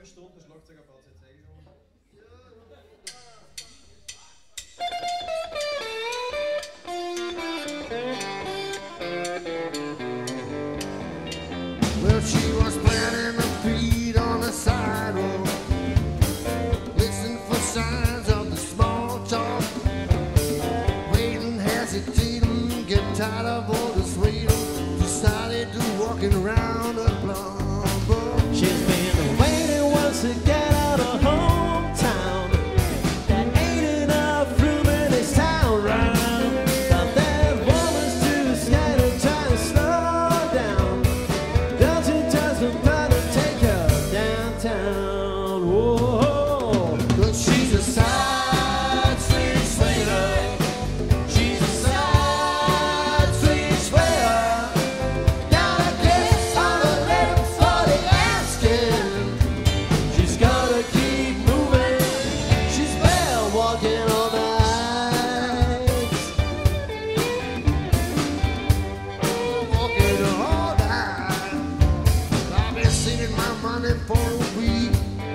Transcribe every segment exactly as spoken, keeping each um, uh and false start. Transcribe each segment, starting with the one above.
zwei Stunden Schlagzeugerbau jetzt eh schon. Well, she was planting her feet on the sidewalk, listening for signs of the small talk, waiting, hesitating, getting tired of all this waiting, decided to walking around the block. She's been waiting once to get out of hometown. There ain't enough room in this town round. But that woman's too scared to try to slow down. Don't you just try to take her downtown. Whoa, But she's a side street swinger. She's a side street swinger. Got a kiss on the lips for the asking. She's gotta keep moving. She's been walking all night. Walking all night. I've been saving my money for a week.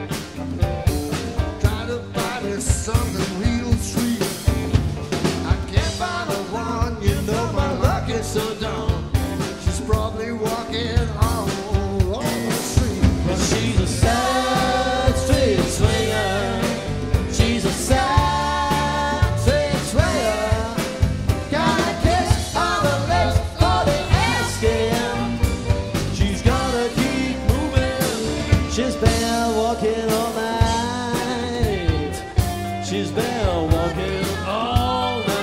Try to buy me something real sweet. I can't find the one, you know my luck is so dumb. She's probably walking all on the street. but she's a side street swinger. She's a side street swinger. Got a kiss on the lips for the asking. She's gotta keep moving. She's been walking all night. She's been walking all night.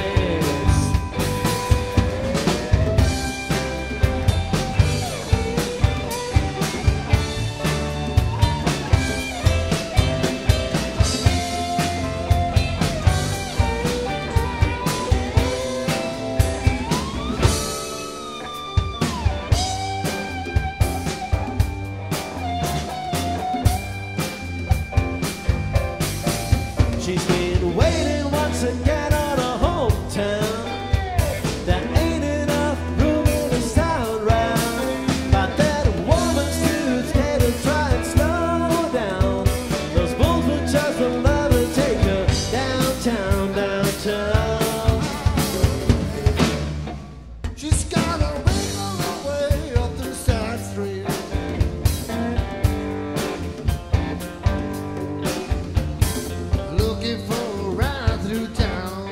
She's been waiting once to get out of hometown. There ain't enough room in this town round. But that woman's too scared to try and slow down. Those bulls will just love to take her downtown, downtown. She's gotta wiggle her way up the side street. Looking for a ride through town.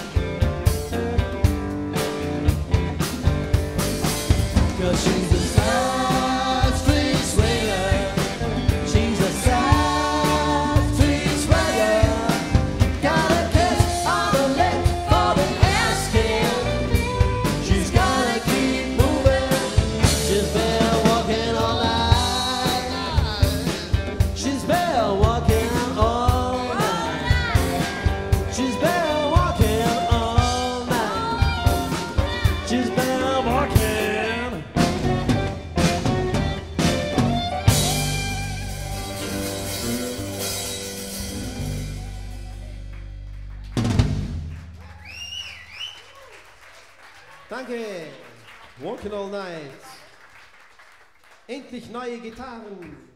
Cause she's a side street swinger. She's a side street swinger. Got a kiss on the lip for the asking. She's gotta keep moving. She's been walking all night. She's been walking all night. She's been walking all night. She's been walking. Danke. Walking all night. Endlich neue Gitarren.